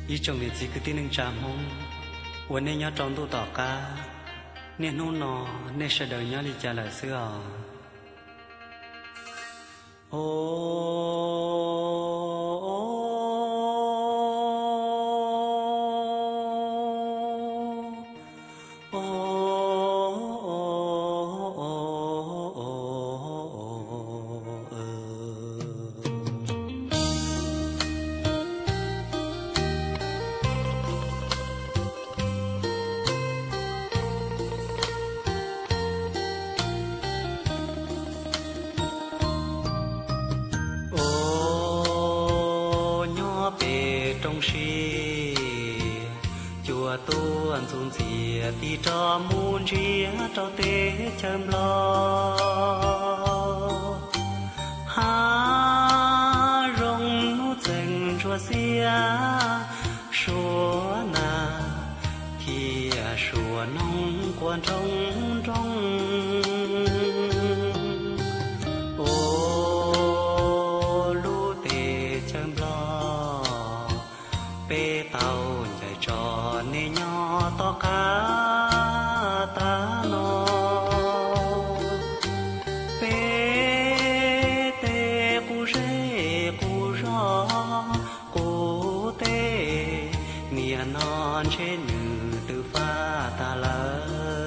ý chồng để chỉ cứ tin nâng tràm hông uốn nên nhớ trong tu tỏ ca nên nô nọ nên sẽ đời nhớ đi trả lời xưa chùa tu ăn dùng gì thì cho muôn chia cho tế châm lo ha rong nu dành chùa xia xua na thì xua nông quan trong trong ô lu tế châm lo bê tàu chạy trò nê nhỏ to cá ta nó bê tê cu rê cu rò cu tê mía non trên nữ từ pha ta lỡ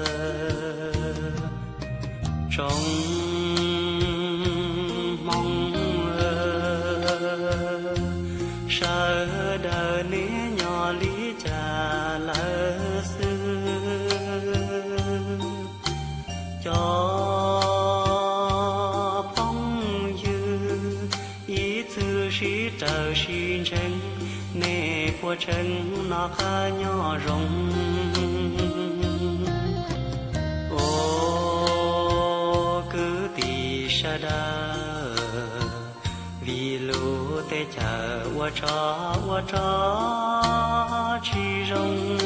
trong mong sợ đời nế nhỏ lý trà lỡ xưa cho phong dư ý tư sĩ trời xin chân nề của chân nó khá nhỏ rộng ô cứ tì sa đa vì lũ tê chờ qua cho chi rong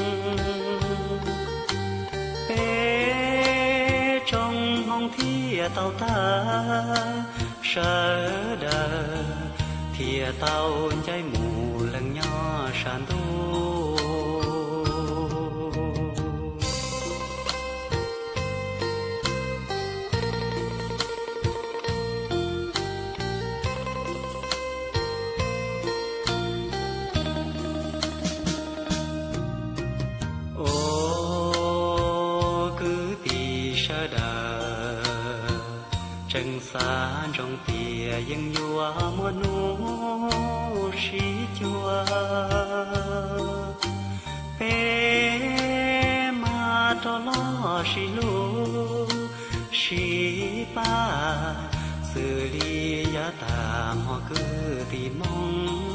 bê trong hông thia tàu ta sợ đời thia tàu cháy mù lần nhỏ sàn tu trần xa trong tia dân vua mùa nụ sĩ chua bê mà cho lo sĩ lu sĩ ba xử lý giá tạm họ cứ tìm mong